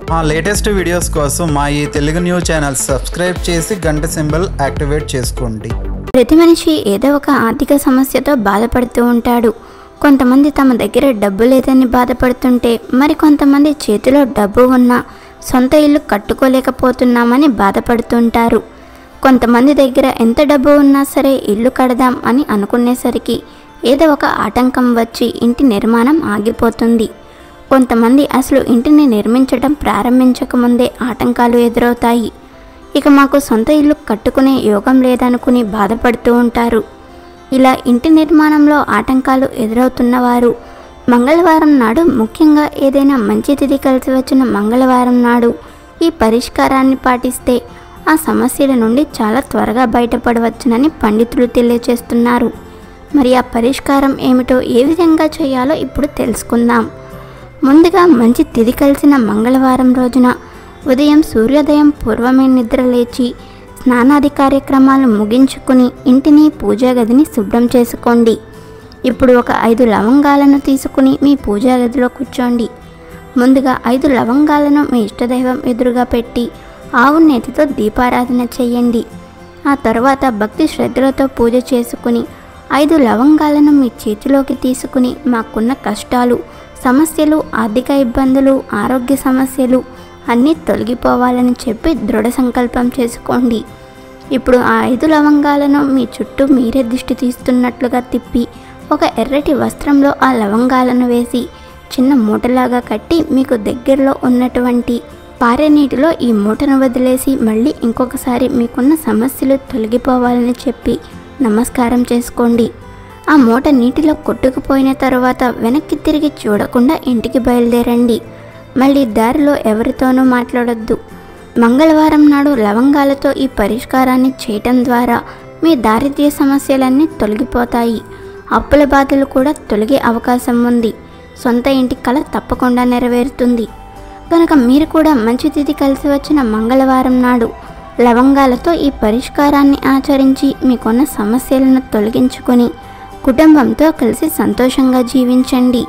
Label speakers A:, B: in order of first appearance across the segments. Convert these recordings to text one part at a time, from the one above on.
A: మా latest videos కోసం మా ఈ తెలుగు న్యూస్ ఛానల్ సబ్స్క్రైబ్ చేసి గంట సింబల్ యాక్టివేట్ చేసుకోండి.
B: ప్రతి మనిషి ఏదో ఒక ఆర్థిక సమస్యతో బాధపడుతూ ఉంటాడు. కొంతమంది తమ దగ్గర డబ్బు లేదని బాధపడుతుంటే, మరి కొంతమంది చేతిలో డబ్బు ఉన్నా సొంత ఇల్లు కట్టుకోలేకపోతున్నామని బాధపడుతుంటారు. కొంతమంది దగ్గర ఎంత డబ్బు ఉన్నా సరే ఇల్లు కడదాం అని అనుకునేసరికి ఏదో ఒక ఆటంకం వచ్చి ఇంటి నిర్మాణం ఆగిపోతుంది. కొంతమంది అసలు ఇంటిని నిర్మించడం ప్రారంభించకముందే ఆటంకాలు ఎదురవుతాయి. ఇక మాకు సొంత ఇల్లు కట్టుకునే యోగం లేదనుకుని బాధపడుతూ ఉంటారు. ఇలా ఇంటి నిర్మాణంలో ఆటంకాలు ఎదురవుతున్నవారు మంగళవారం నాడు, ముఖ్యంగా ఏదైనా మంచి తిథి కలిసి వచ్చిన మంగళవారం నాడు ఈ పరిష్కారాన్ని పాటిస్తే ఆ సమస్యల నుండి చాలా త్వరగా బయటపడవచ్చునని పండితులు తెలియజేస్తున్నారు. మరి ఆ పరిష్కారం ఏమిటో, ఏ విధంగా చేయాలో ఇప్పుడు తెలుసుకుందాం. ముందుగా మంచి తిథి కలిసిన మంగళవారం రోజున ఉదయం సూర్యోదయం పూర్వమే నిద్ర లేచి స్నానాది కార్యక్రమాలు ముగించుకుని ఇంటిని, పూజా గదిని శుభ్రం చేసుకోండి. ఇప్పుడు ఒక 5 లవంగాలను తీసుకుని మీ పూజా గదిలో కూర్చోండి. ముందుగా 5 లవంగాలను మీ ఇష్టదైవం ఎదురుగా పెట్టి ఆవు నేతితో దీపారాధన చేయండి. ఆ తర్వాత భక్తి శ్రద్ధలతో పూజ చేసుకుని 5 లవంగాలను మీ చేతిలోకి తీసుకుని మాకున్న కష్టాలు, సమస్యలు, ఆర్థిక ఇబ్బందులు, ఆరోగ్య సమస్యలు అన్నీ తొలగిపోవాలని చెప్పి దృఢ సంకల్పం చేసుకోండి. ఇప్పుడు ఆ 5 లవంగాలను మీ చుట్టూ మీరే దిష్టి తీస్తున్నట్లుగా తిప్పి ఒక ఎర్రటి వస్త్రంలో ఆ లవంగాలను వేసి చిన్న మూటలాగా కట్టి మీకు దగ్గరలో ఉన్నటువంటి పారే నీటిలో ఈ మూటను వదిలేసి మళ్ళీ ఇంకొకసారి మీకున్న సమస్యలు తొలగిపోవాలని చెప్పి నమస్కారం చేసుకోండి. ఆ మూట నీటిలో కొట్టుకుపోయిన తర్వాత వెనక్కి తిరిగి చూడకుండా ఇంటికి బయలుదేరండి. మళ్ళీ దారిలో ఎవరితోనూ మాట్లాడొద్దు. మంగళవారం నాడు లవంగాలతో ఈ పరిష్కారాన్ని చేయటం ద్వారా మీ దారిద్ర్య సమస్యలన్నీ తొలగిపోతాయి. అప్పుల బాధలు కూడా తొలగే అవకాశం ఉంది. సొంత ఇంటి కల తప్పకుండా నెరవేరుతుంది. కనుక మీరు కూడా మంచి తిథి కలిసి వచ్చిన మంగళవారం నాడు లవంగాలతో ఈ పరిష్కారాన్ని ఆచరించి మీకున్న సమస్యలను తొలగించుకొని కుటుంబంతో కలిసి సంతోషంగా జీవించండి.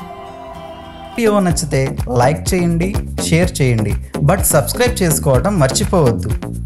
A: వీడియో నచ్చితే లైక్ చేయండి, షేర్ చేయండి, బట్ సబ్స్క్రైబ్ చేసుకోవడం మర్చిపోవద్దు.